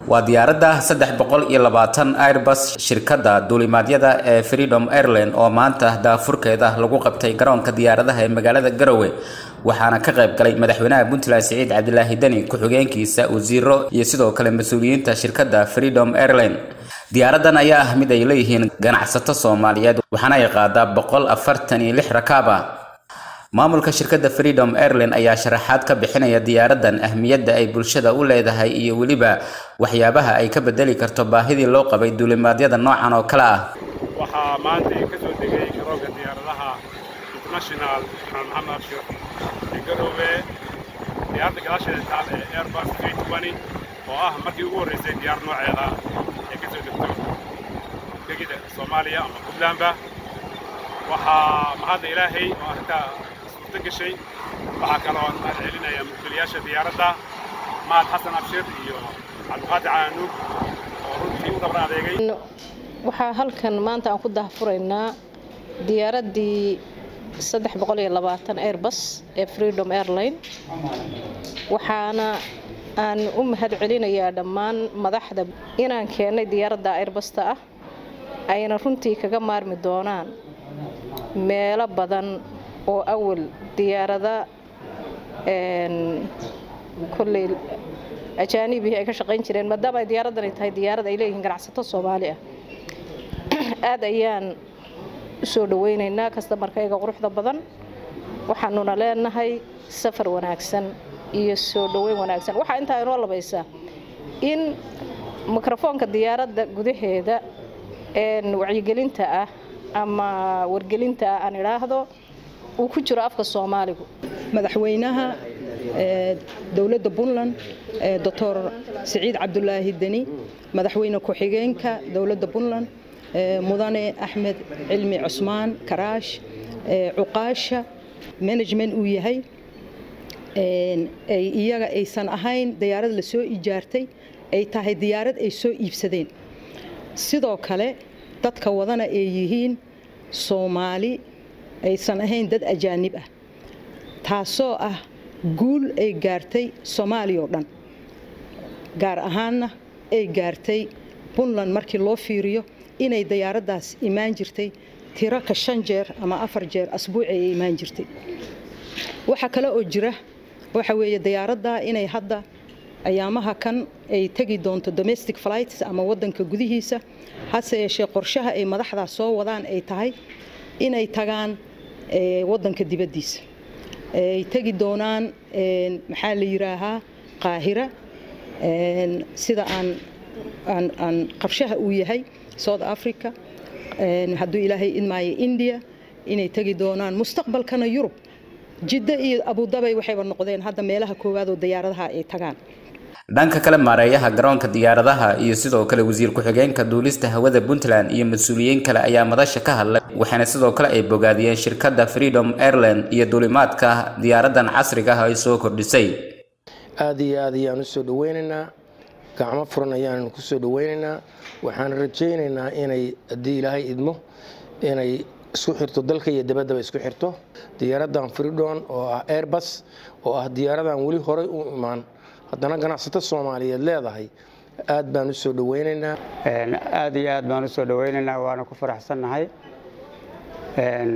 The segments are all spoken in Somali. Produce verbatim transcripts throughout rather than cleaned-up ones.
وديارده saddex boqol iyo labaatan Airbus shirkadda duulimaadyada ee Freedom Airline oo maanta daafurkeeda lagu qabtay garoonka diyaaradaha ee magaalada Garowe waxaana ka qayb galay madaxweynaha Puntland Saciid Cabdilaahi Dani ku-xigeenkiisa wasiiro iyo sidoo kale mas'uuliyiinta shirkadda Freedom Airline. diyaaradan ayaa ah mid ay leeyihiin ganacsato Soomaaliyeed waxaana ay qaadaa boqol afartan iyo lix rakaab ah. maamulka shirkadda Freedom Airline ayaa sharaxaad ka bixinaya diyaaradan ahmiyadda ay bulshada u leedahay iyo waliba waxyaabaha ay ka bedeli karto baahidii loo qabay duulimaadyada noocan oo kala ah. waxa maanta ka soo degay garoonka diyaaradaha International Maxamed Abshir Garowe diyaarada gaasheeda taal ee Airbus three twenty oo ah markii ugu horeysay diyaar nooceeda ee ka soo degto degida Soomaaliya ama Puntland waxa mahad Ilaahay oo arka gashay waxa kale oo aan celinaya mulkiilayaasha diyaaradda Maad Xasan Abshir iyo Cabdi Caanug oo runtii u dabra adeegay. waxa halkan maanta aan ku daahfuraynaa diyaaradii saddex boqol iyo labaatan Airbus ee Freedom Airline waxaana aan u mahad celinayaa dhammaan madaxda inaan keenay diyaaradda Airbus-ta ah ayna runtii kaga maarmi doonaan meelo badan oo awal diyaarada een kulli ajaanibi ay ka shaqeyn jireen maadaama ay diyaaradan ay tahay diyaarad ay leeyihiin ganacsato Soomaali ah aad ayaan soo dhaweynaynaa customer-kayga quruxda badan waxaanuna leenahay safar wanaagsan iyo soo dhaweyn wanaagsan waxa inta ay noo labaysaa in mikrofoonka diyaaradda gudaheeda een wacyigelinta ah ama wargelinta aan iraahdo uu ku jiro afka Soomaaligu. madaxweynaha dawladda Puntland Doctor Saciid Cabdilaahi Dani madaxweyne ku-xigeenka dawladda Puntland mudane Axmed Cilmi Cusmaan Karaash cuqaasha management uu yahay ay iyaga aysan ahayn diyaarad la soo ijaartay ay tahay diyaarad ay soo iibsadeen sidoo kale dadka wadana ay yihiin Soomaali aysan ahayn dad ajaanib ah taasoo ah guul ay gaartay Soomaaliya oo dhan gaar ahaanna ay gaartay Puntland markii loo fiiriyo inay diyaaradaas imaan jirtay tiro ka shan jeer ama afar jeer asbuuci ay imaan jirtay waxa kale oo jira waxa weeye diyaaradda inay hadda ayaamaha kan ay tagi doonto domestic flights ama wadanka gudihiisa hase yeeshee qorshaha ay madaxda soo wadaan ay tahay inay tagaan wadanka dibadiisa ay tagi doonaan maxaa la yiraahaa Qaahira sida aan aan aan qabshaha uu yahay South Africa hadduu Ilaahay idmaayo India inay tagi doonaan mustaqbalkana Yurub Jidda iyo Abu Dhabi waxay noqdeen hadda meelaha koowaad oo diyaaradaha ay tagaan. dhanka kale maareeyaha garoonka diyaaradaha iyo sidoo kale wasiir ku-xigeenka duulista hawada Puntland iyo mas'uuliyiin kale ayaa madasha ka hadlay waxaana sidoo kale ay bogaadiyeen shirkadda Freedom Airline iyo duulimaadka diyaaradan casriga ah ay soo kordhisay. aad iyo aad ayaan u soo dhaweynaynaa gacmo furan ayaan ku soo dhaweynaynaa waxaan rajaynaynaa inay hadii Ilaahay idmo inay isku xirto dalka iyo dibadda isku xirto diyaaradan Freedom oo ah Airbus oo ah diyaaradan wali hore u imaan haddana ganacsato Soomaaliyeed leedahay aad baan u soo dhaweynaynaa een aad iyo aad baan u soo dhaweynaynaa waana ku faraxsanahay een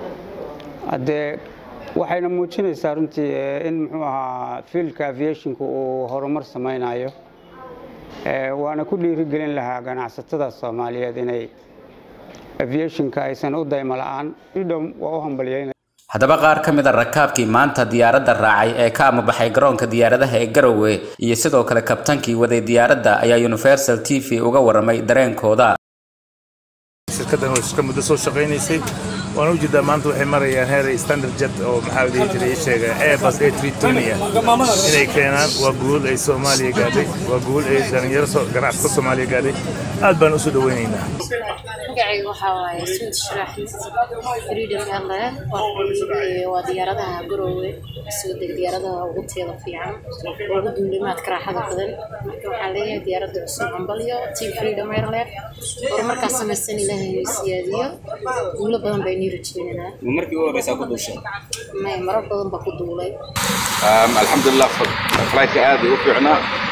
hadee waxayna muujinaysaa runtii in muxuu ahaa fiilka aviation-ku uu horumar samaynayo ee waana ku dhiirigelin lahaa ganacsatada Soomaaliyeed inay aviation-ka aysan u daymo la'aan Freedom waa u hambalyeynaa. haddaba qaar ka mid ah rakaabkii maanta diyaaradda raacay ee ka amabaxay garoonka diyaaradaha ee Garowe iyo sidoo kale kabtankii waday diyaaradda ayaa Universal T V uga waramay dareenkooda. shirkaddan oo iska muddo soo shaqeynaysay waan u jeedaa maanta waxay marayaan heer standard jet oo maxaa la jiray sheegay Airbus A three twenty inay keenaan waa guul ay Soomaaliya gaadhay waa guul ay dhalinyaro ganacsato Soomaaliya gaadhay aad baan u soo dhaweynaynaa. magacaygu waxa waaye Suud Sharaxis Freedom Airline waa diyaaradaha Garowe soo deg diyaaradaha ugu teeda fiican ugu duulimaadka raaxada badan marka waxaan leeyahay diyaaradda cusub hambalyo Team Freedom Airline oo markaas samaysan Ilaahay siyaadiyo guulo badan bay niirjinayna markii ugu horeysa ku duushay ma marar badan ba ku duulay alxamdulillah flight aad u fiicnaa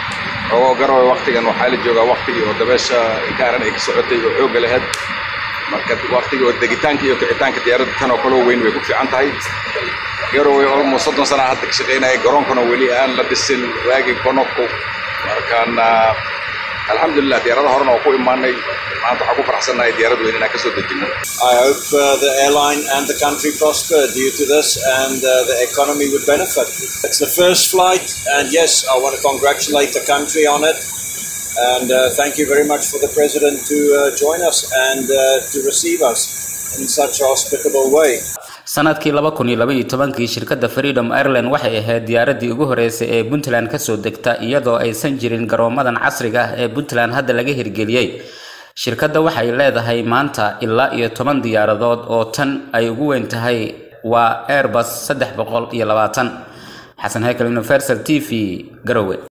oo garowe waqtigan waxaa la joogaa waqtigii oo dabeesha gaaran ay ka socotay oo xoog lahayd marka waqtigii oo degitaanka iyo kicitaanka diyaaradda tan oo kale weyn way ku fiican tahay garowe almost soddon sano hadda ka shaqeynaya garoonkana weli aan la dhisin waagi konoko markaan alxamdulillah diyaaradda horena oo ku imaanay maanta waxaan ku faraxsanahay diyaarad weyn inaan ka soo dejino. I hope uh, the airline and the country prosper due to this and uh, the economy would benefit. It's the first flight and yes, I want to congratulate the country on it and uh, thank you very much for the President to uh, join us and uh, to receive us in such a hospitable way. sanadkii laba kun iyo laba iyo tobankii shirkadda Freedom Airlines waxay ahayd diyaaradii ugu horeysay ee Puntland ka soo degta iyadoo aysan jirin garoomadan casriga ah ee Puntland hadda laga hirgeliyay. shirkadda waxay leedahay maanta ilaa iyo toban diyaaradood oo tan ay ugu weyn tahay waa Airbus saddex boqol iyo labaatan. Xasan Haykal, Universal T V, Garowe.